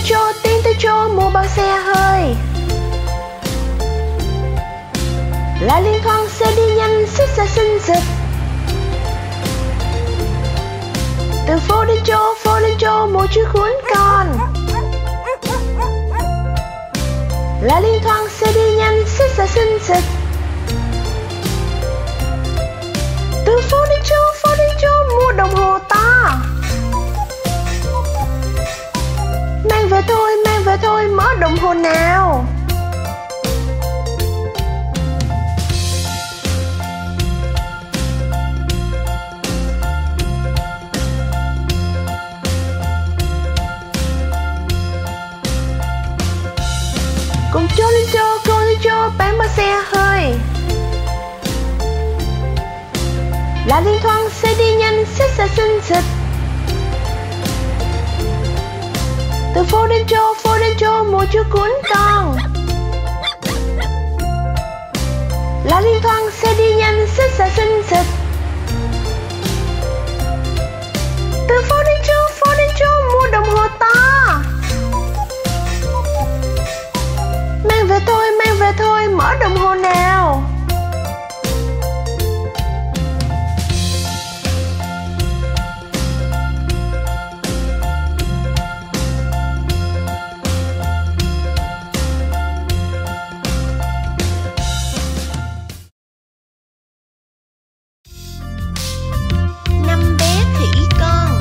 tiến tới chỗ mua bao xe hơi. Là Liên Thoáng xe đi nhanh xích xa xinh xịt. Từ phố đến chỗ một chú cuốn con. Là Liên Thoáng xe đi nhanh xích xa xinh xịt. Từ phố đến chỗ mua đồng hồ to. Mang về thôi, mở đồng hồ nào. Cùng cô lên chỗ bán bao xe hơi. Là Liên Thoáng xe đi nhanh xích xa xinh xịt. Từ phố đến chỗ một chú cuốn con. Là Liên Thoáng xe đi nhanh xích xa xinh xịt. Từ phố đến chỗ mua đồng hồ to. Mang về thôi, mở đồng hồ nào. Năm bé khỉ con.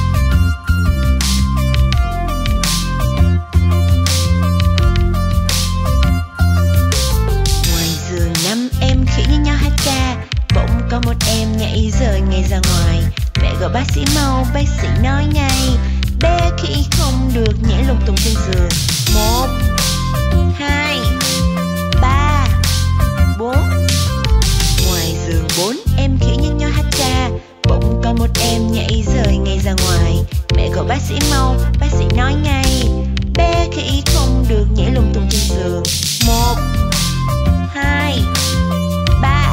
Ngoài giường năm em khỉ như nhau hát ca, bỗng có một em nhảy rời ngay ra ngoài. Mẹ gọi bác sĩ mau, bác sĩ nói ngay, bé khỉ không được nhảy lung tung trên giường. 1, 2, 3, 4. Ngoài giường 4 em khỉ như nhau hát ca, bỗng có một em nhảy rời ngay ra ngoài. Mẹ gọi bác sĩ mau, bác sĩ nói ngay, bé khỉ không được nhảy lung tung trên giường. 1, 2, 3.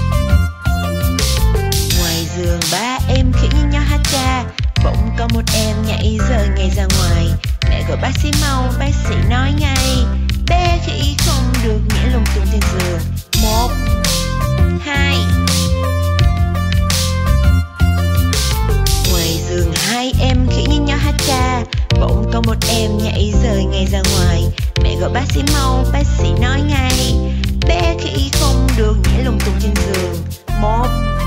Ngoài giường 3 em khỉ như nhau hát ca, bỗng có một em nhảy rời ngay ra ngoài. Mẹ gọi bác sĩ mau, bác sĩ nói ngay, bé khỉ không được nhảy lung tung trên giường. 1, 2. Ngoài giường 2 em khỉ như nhau hát ca, bỗng có một em nhảy rời ngay ra ngoài. Mẹ gọi bác sĩ mau, bác sĩ nói ngay, bé khỉ không được nhảy lung tung trên giường. 1.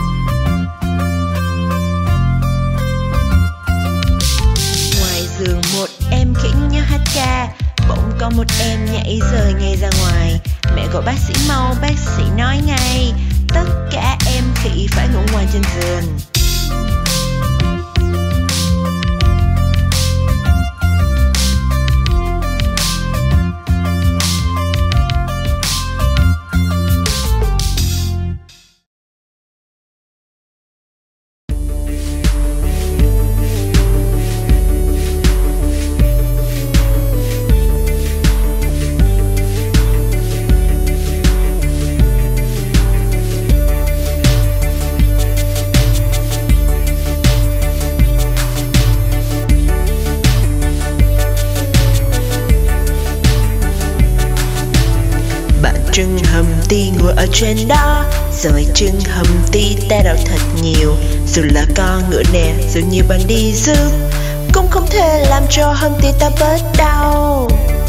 Ngoài giường 1 em khỉ như nhau hát ca, bỗng có một em nhảy rời ngay ra ngoài. Mẹ gọi bác sĩ mau, bác sĩ nói ngay, tất cả em khỉ phải ngủ ngoài trên giường. Trưng hầm ti ngồi ở trên đó, rồi trưng hầm ti ta đau thật nhiều. Dù là con ngựa nè, dù nhiều bạn đi giúp, cũng không thể làm cho hầm ti ta bớt đau.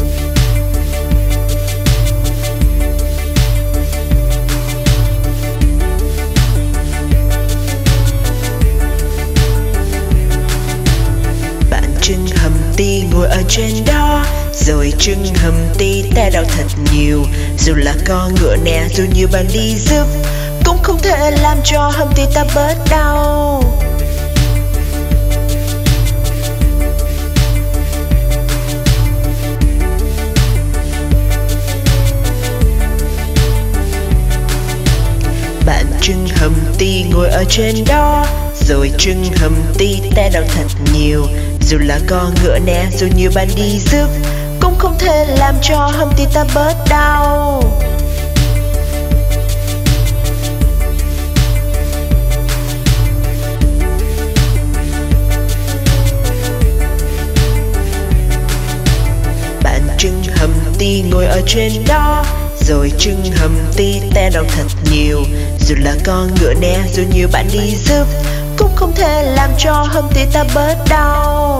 Bạn trưng hầm ti ngồi ở trên đó, rồi trưng hầm ti ta đau thật nhiều. Dù là con ngựa nè, dù nhiều bạn đi giúp, cũng không thể làm cho hầm ti ta bớt đau. Bạn trưng hầm ti ngồi ở trên đó, rồi trưng hầm ti ta đau thật nhiều. Dù là con ngựa nè, dù nhiều bạn đi giúp, cũng không thể làm cho hầm ti ta bớt đau. trên đó, rồi trưng hầm ti te đau thật nhiều. Dù là con ngựa nè, dù nhiều bạn đi giúp, cũng không thể làm cho hầm ti ta bớt đau.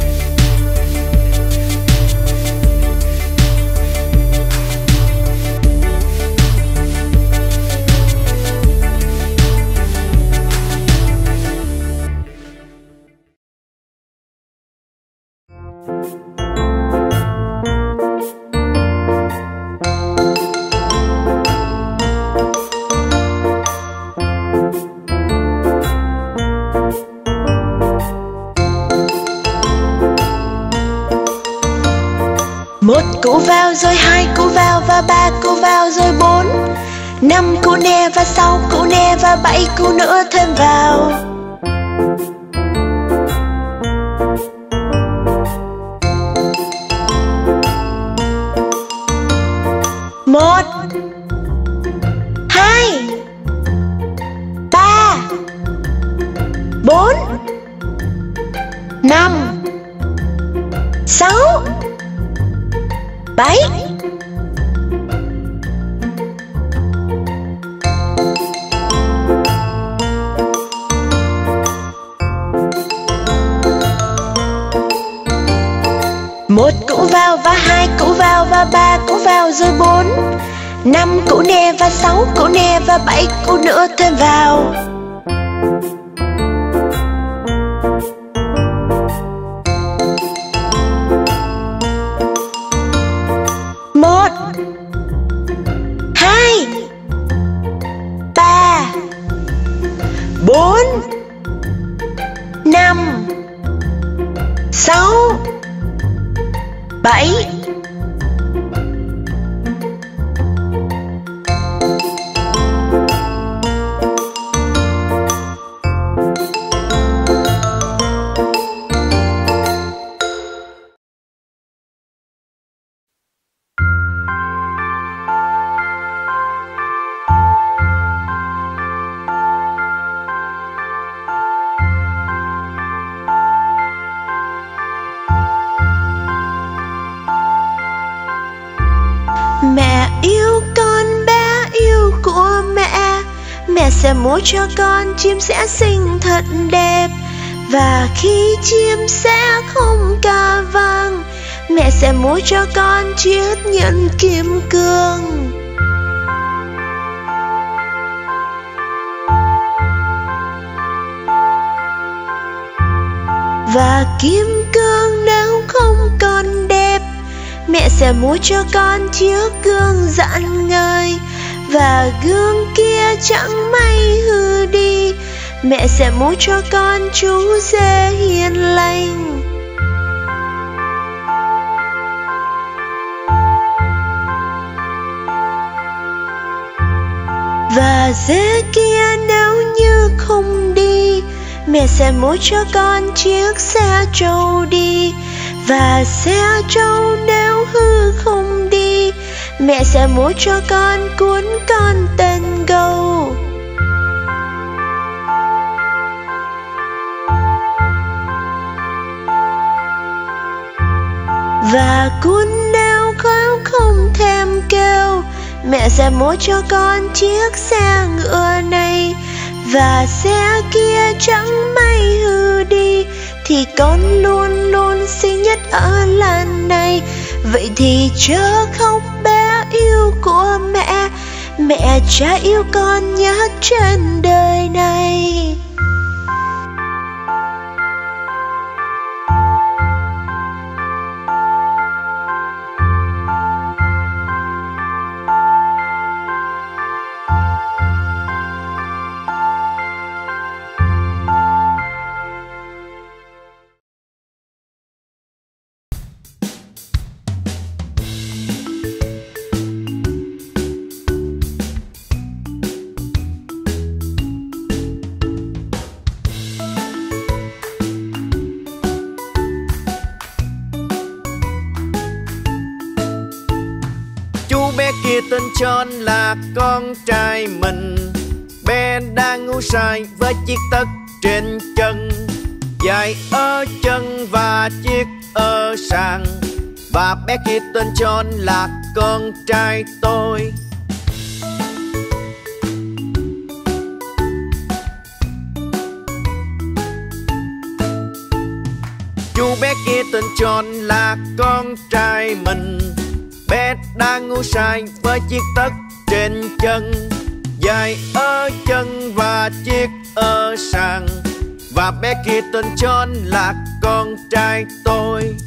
Một cú vào rồi hai cú vào và ba cú vào rồi bốn, 5 cú nè và 6 cú nè và 7 cú nữa thêm vào. Một, 2, 3, 4, 5, 6, 7. Một cú vào và hai cú vào và ba cú vào rồi bốn, 5 cú nè và 6 cú nè và 7 cú nữa thêm vào. Một, 2, 3, 4, 5, 6, 7. Mẹ yêu con, bé yêu của mẹ. Mẹ sẽ múa cho con, chim sẽ xinh thật đẹp. Và khi chim sẽ không ca vang, mẹ sẽ múa cho con chiếc nhẫn kim cương. Và kim cương nếu không còn đẹp, mẹ sẽ múa cho con chiếc gương rạng ngời. Và gương kia chẳng may hư đi, mẹ sẽ múa cho con chú dê hiền lành. Và dê kia nếu như không đi, mẹ sẽ múa cho con chiếc xe trâu đi. Và xe trâu nếu hư không đi, mẹ sẽ múa cho con cuốn con tên gâu. Và cuốn nếu con không thèm kêu, mẹ sẽ múa cho con chiếc xe ngựa này. Và xe kia chẳng may hư đi, thì con luôn luôn xinh nhất ở làng này. Vậy thì chớ khóc bé yêu của mẹ, mẹ chả yêu con nhất trên đời này. Kia tên John là con trai mình. Bé đang ngủ say với chiếc tất trên chân, giày ở chân và chiếc ở sàn. Và bé kia tên John là con trai tôi. Chú bé kia tên John là con trai mình. Bé đang ngủ say với chiếc tất trên chân, giày ở chân và chiếc ở sàn. Và bé kia tên John là con trai tôi.